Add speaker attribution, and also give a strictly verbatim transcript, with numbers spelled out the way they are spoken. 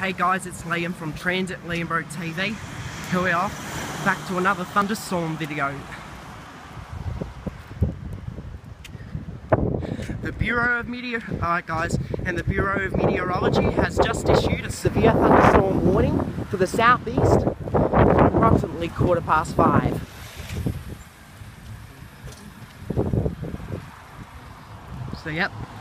Speaker 1: Hey guys, it's Liam from Transit Liam Bro T V. Here we are, back to another thunderstorm video. The Bureau of Meteor, alright guys, and the Bureau of Meteorology has just issued a severe thunderstorm warning for the southeast at approximately quarter past five. So yep,